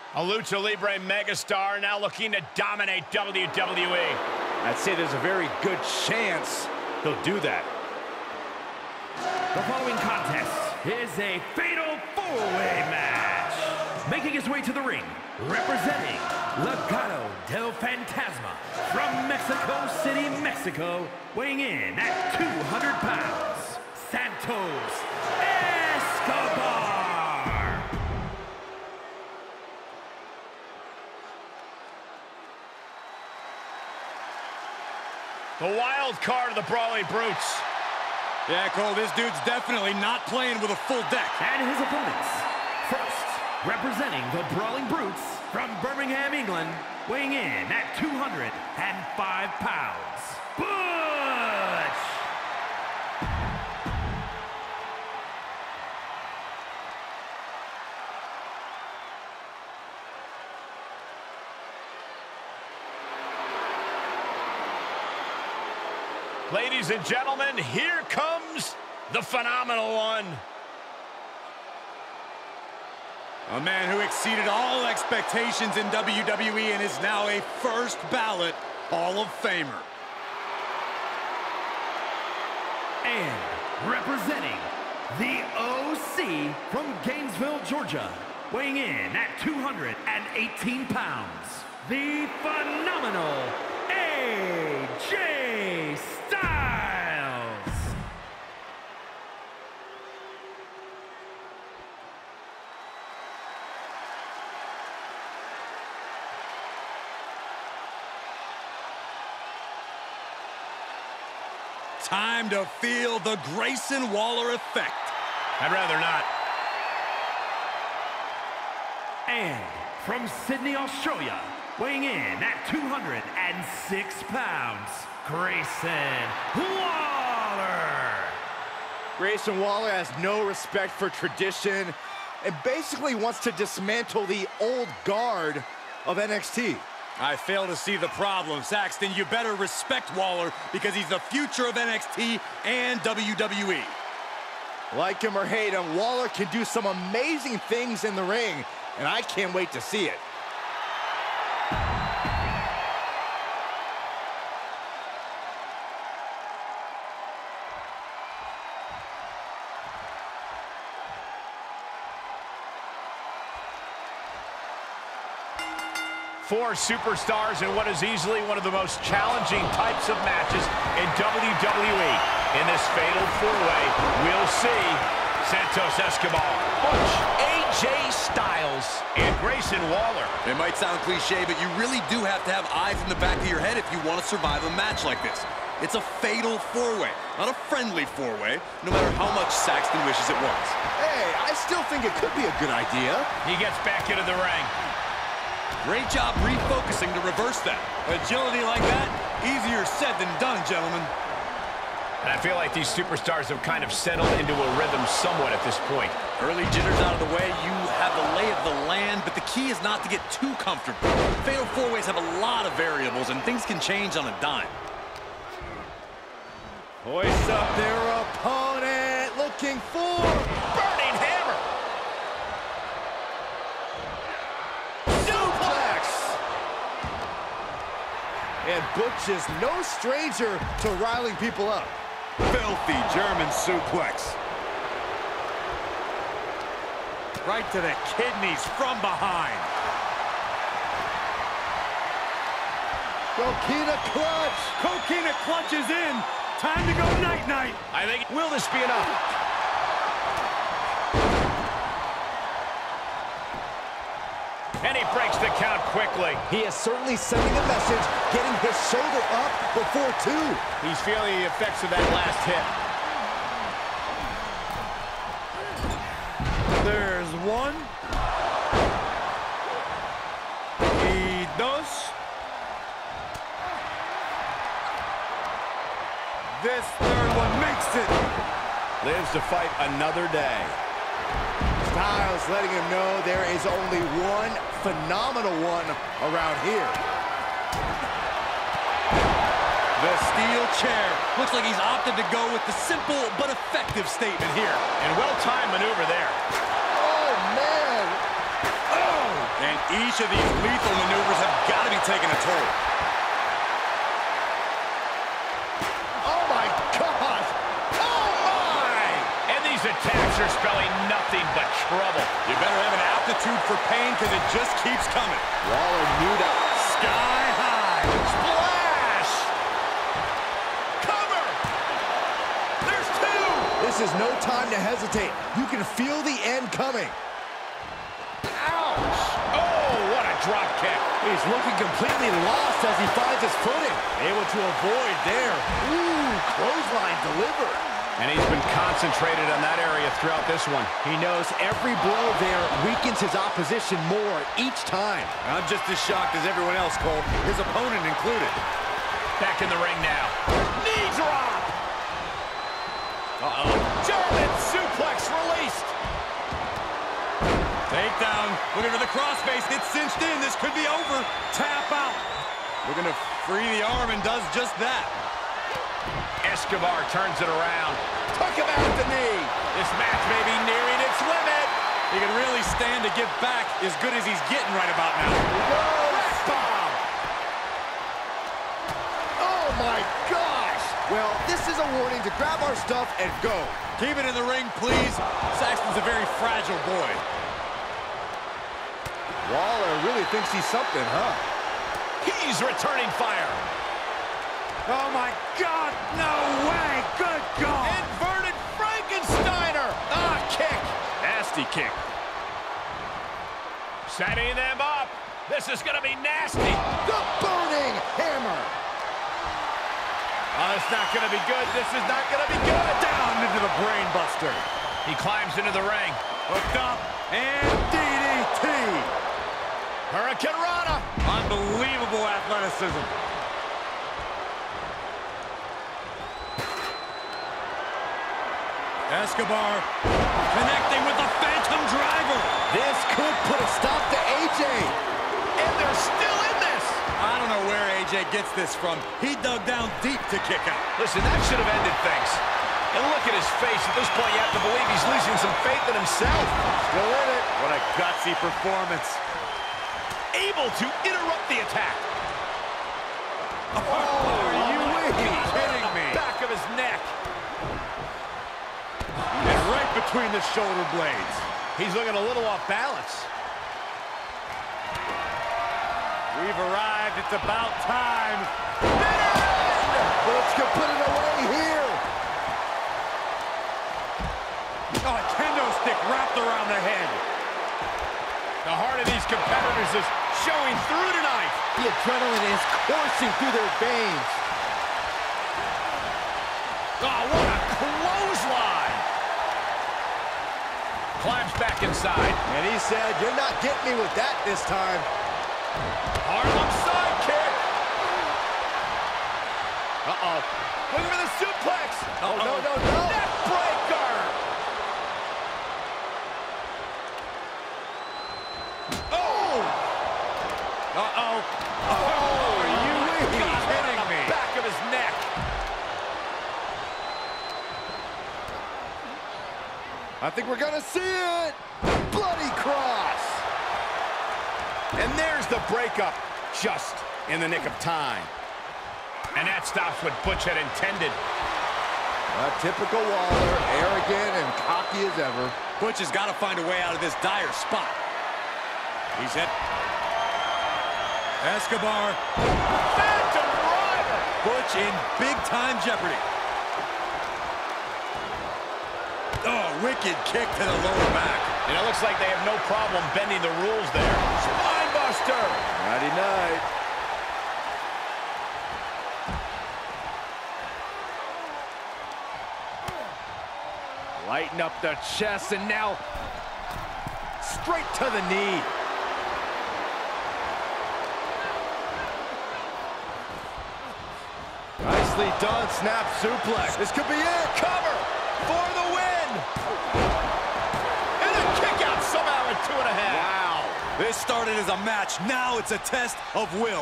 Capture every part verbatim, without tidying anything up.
A Lucha Libre megastar now looking to dominate W W E. I'd say there's a very good chance he'll do that. The following contest is a fatal four-way match. Making his way to the ring, representing Legado del Fantasma from Mexico City, Mexico, weighing in at two hundred pounds, Santos Escobar. The wild card of the Brawling Brutes. Yeah, Cole, this dude's definitely not playing with a full deck. And his opponents. First, representing the Brawling Brutes from Birmingham, England, weighing in at two hundred five pounds, Butch! Ladies and gentlemen, here comes the phenomenal one. A man who exceeded all expectations in W W E and is now a first ballot Hall of Famer. And representing the O C from Gainesville, Georgia, weighing in at two hundred eighteen pounds, the phenomenal A J Styles. Time to feel the Grayson Waller effect. I'd rather not. And from Sydney, Australia, weighing in at two hundred six pounds, Grayson Waller. Grayson Waller has no respect for tradition and basically wants to dismantle the old guard of N X T. I fail to see the problem, Saxton. You better respect Waller because he's the future of N X T and W W E. Like him or hate him, Waller can do some amazing things in the ring, and I can't wait to see it. Four superstars in what is easily one of the most challenging types of matches in W W E. In this fatal four-way, we'll see Santos Escobar, Butch, A J Styles, and Grayson Waller. It might sound cliche, but you really do have to have eyes in the back of your head if you want to survive a match like this. It's a fatal four-way, not a friendly four-way, no matter how much Saxton wishes it was. Hey, I still think it could be a good idea. He gets back into the ring. Great job refocusing to reverse that. Agility like that, easier said than done, gentlemen. And I feel like these superstars have kind of settled into a rhythm somewhat at this point. Early jitters out of the way, you have the lay of the land, but the key is not to get too comfortable. Fatal four-ways have a lot of variables, and things can change on a dime. Hoist up their opponent, looking for Burning hammer. And Butch is no stranger to riling people up. Filthy German suplex. Right to the kidneys from behind. Coquina clutch. Coquina clutch is in. Time to go night-night. I think, will this be enough? And he breaks the count quickly. He is certainly sending a message, getting his shoulder up before two. He's feeling the effects of that last hit. There's one. Y dos. This third one makes it. Lives to fight another day. Styles letting him know there is only one phenomenal one around here. The steel chair. Looks like he's opted to go with the simple but effective statement here. And well-timed maneuver there. Oh, man. Oh! And each of these lethal maneuvers have got to be taking a toll. Oh, my gosh! Oh, my! And these attacks are spelling nothing but trouble. You better have an aptitude for pain because it just keeps coming. Waller knew that. Sky high. Splash! Cover! There's two! This is no time to hesitate. You can feel the end coming. Ouch! Oh, what a drop kick. He's looking completely lost as he finds his footing. Able to avoid there. Ooh, clothesline delivered. And he's been concentrated on that area throughout this one. He knows every blow there weakens his opposition more each time. I'm just as shocked as everyone else, Cole, his opponent included. Back in the ring now. Knee drop! Uh-oh. German suplex released. Takedown. Looking for the crossface. It's cinched in. This could be over. Tap out. Looking to free the arm and does just that. Escobar turns it around. Took him out at the knee. This match may be nearing its limit. He can really stand to give back as good as he's getting right about now. Whoa, bomb. Oh, my gosh. Well, this is a warning to grab our stuff and go. Keep it in the ring, please. Saxton's a very fragile boy. Waller really thinks he's something, huh? He's returning fire. Oh, my God. No way. Good God. Inverted Frankensteiner. Ah, kick. Nasty kick. Setting them up. This is going to be nasty. The burning hammer. Oh, it's not going to be good. This is not going to be good. Down into the brain buster. He climbs into the ring. Hooked up. And D D T. Hurricane Rana. Unbelievable athleticism. Escobar connecting with the Phantom Driver. This could put a stop to A J. And they're still in this. I don't know where A J gets this from. He dug down deep to kick out. Listen, that should have ended things. And look at his face. At this point, you have to believe he's losing some faith in himself. Still in it. What a gutsy performance. Able to interrupt the attack. Oh, are you kidding me? Back of his neck. And right between the shoulder blades. He's looking a little off balance. We've arrived. It's about time. Let's get put it away here. Oh, a kendo stick wrapped around the head. The heart of these competitors is showing through tonight. The adrenaline is coursing through their veins. Oh, what a clothesline. Climbs back inside. And he said, you're not getting me with that this time. Harlem sidekick. Uh-oh. Looking for the suplex. Oh, no, no, no. Neck breaker. Oh. Uh-oh. Oh, are you kidding me? Back of his neck. I think we're gonna see it. Bloody cross. And there's the breakup, just in the nick of time. And that stops what Butch had intended. A typical Waller, arrogant and cocky as ever. Butch has got to find a way out of this dire spot. He's hit. Escobar. Phantom Driver. Butch in big-time jeopardy. Oh, wicked kick to the lower back. And it looks like they have no problem bending the rules there. Spine buster. Nighty night. Lighten up the chest and now straight to the knee. Nicely done, snap suplex. This could be it. Cover for the win. And a kick out somehow at two and a half. Wow. This started as a match. Now it's a test of will.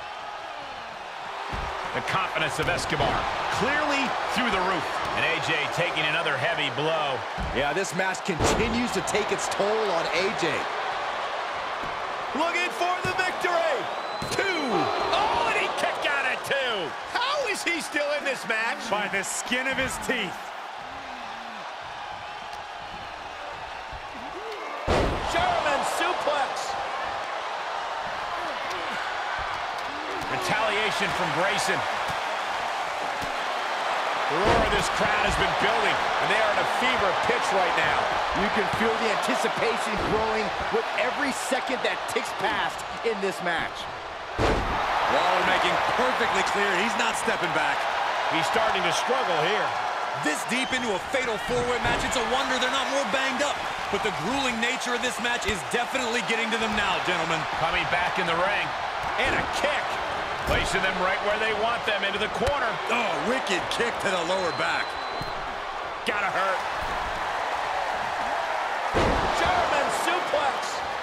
The confidence of Escobar clearly through the roof. And A J taking another heavy blow. Yeah, this match continues to take its toll on A J. looking for the victory. Two. Oh, and he kicked out at two. How is he still in this match? By the skin of his teeth. German suplex. Retaliation from Grayson. The roar of this crowd has been building, and they are in a fever pitch right now. You can feel the anticipation growing with every second that ticks past in this match. Waller making perfectly clear he's not stepping back. He's starting to struggle here. This deep into a fatal four-way match, it's a wonder they're not more banged up. But the grueling nature of this match is definitely getting to them now, gentlemen. Coming back in the ring. And a kick. Placing them right where they want them, into the corner. Oh, wicked kick to the lower back. Gotta hurt. German suplex.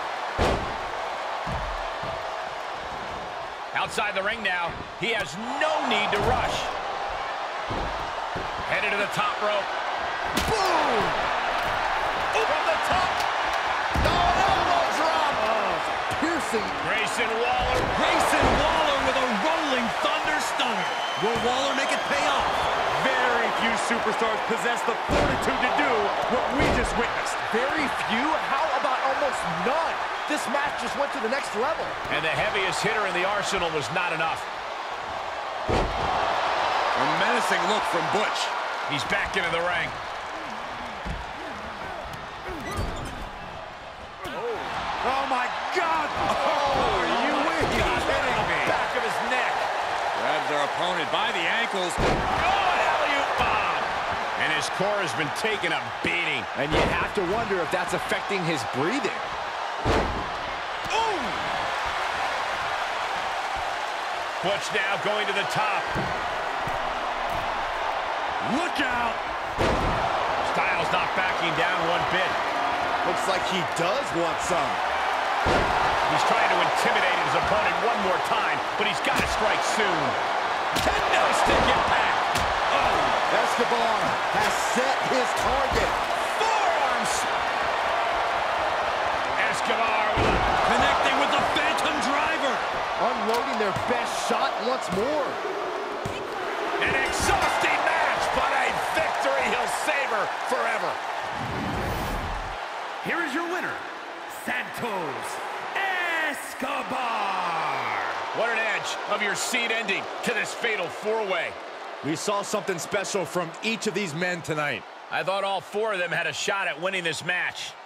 Outside the ring now. He has no need to rush. Headed to the top rope. Boom! From the top. No, elbow drop. Oh, piercing. Grayson Waller. Grayson Waller with a rolling thunder stunner. Will Waller make it pay off? Very few superstars possess the fortitude to do what we just witnessed. Very few? How about almost none? This match just went to the next level. And the heaviest hitter in the arsenal was not enough. A menacing look from Butch. He's back into the ring. Oh, my God! Oh, are you kidding me? Back of his neck. Grabs their opponent by the ankles. Oh, alley-oop bomb. And his core has been taking a beating. And you have to wonder if that's affecting his breathing. Ooh! Butch now going to the top. Look out! Styles not backing down one bit. Looks like he does want some. He's trying to intimidate his opponent one more time, but he's got to strike soon. Kendo stick impact. Oh, Escobar has set his target. forearms. Escobar with a... Connecting with the Phantom Driver. Unloading their best shot once more. An exhausting match, but a victory he'll savor forever. Here is your winner, Santos Escobar. What an edge of your seed ending to this fatal four-way. We saw something special from each of these men tonight. I thought all four of them had a shot at winning this match.